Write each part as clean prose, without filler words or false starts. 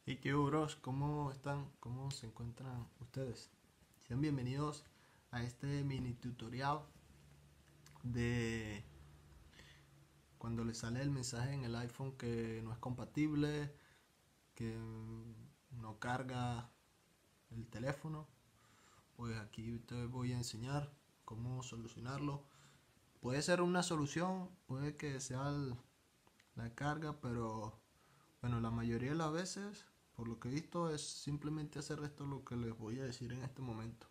Hey, ¿qué hubo, bros? ¿Cómo están? ¿Cómo se encuentran ustedes? Sean bienvenidos a este mini tutorial de cuando les sale el mensaje en el iPhone que no es compatible, que no carga el teléfono. Pues aquí te voy a enseñar cómo solucionarlo. Puede ser una solución, puede que sea la carga, pero bueno, la mayoría de las veces, por lo que he visto, es simplemente hacer esto lo que les voy a decir en este momento.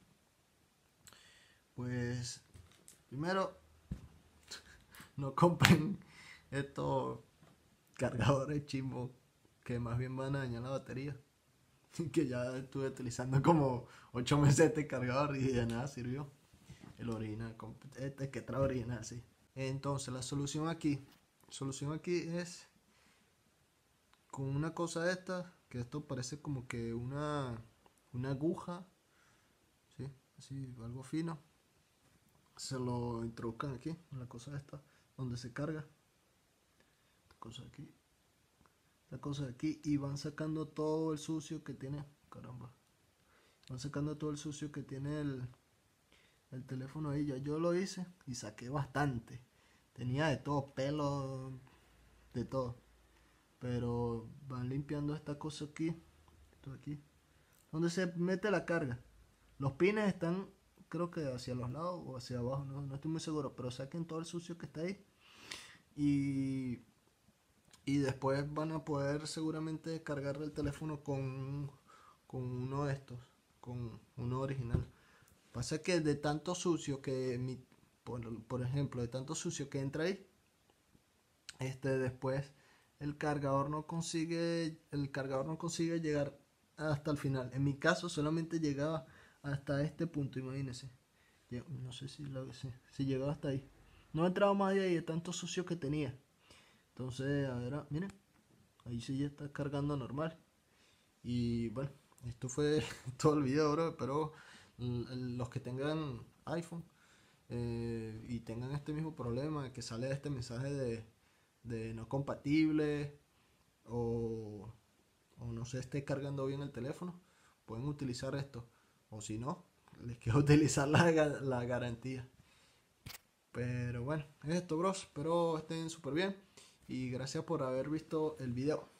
Pues primero, no compren estos cargadores chimbos que más bien van a dañar la batería. Que ya estuve utilizando como 8 meses este cargador y de nada sirvió. El original, este que trae original, sí. Entonces la solución aquí es con una cosa de esta, que esto parece como que una aguja, ¿sí? Así, algo fino. Se lo introduzcan aquí, en la cosa esta, donde se carga. Esta cosa de aquí, esta cosa de aquí, y van sacando todo el sucio que tiene. Caramba. Van sacando todo el sucio que tiene el teléfono ahí. Ya yo lo hice y saqué bastante. Tenía de todo, pelo, de todo. Pero van limpiando esta cosa aquí, esto aquí, donde se mete la carga. Los pines están, creo que hacia los lados o hacia abajo, no estoy muy seguro, pero saquen todo el sucio que está ahí. Y, y después van a poder seguramente cargar el teléfono con uno de estos, con uno original. Pasa que de tanto sucio que por ejemplo, de tanto sucio que entra ahí, después el cargador no consigue llegar hasta el final. En mi caso solamente llegaba hasta este punto, imagínense. No sé si llegaba hasta ahí. No entraba más de ahí de tanto sucio que tenía. Entonces, a ver, miren, ahí sí ya está cargando normal. Y bueno, esto fue todo el video, bro. Pero los que tengan iPhone y tengan este mismo problema, que sale este mensaje de no compatible o, o no se esté cargando bien el teléfono, pueden utilizar esto. O si no, les queda utilizar la garantía. Pero bueno, es esto, bros. Espero estén súper bien. Y gracias por haber visto el video.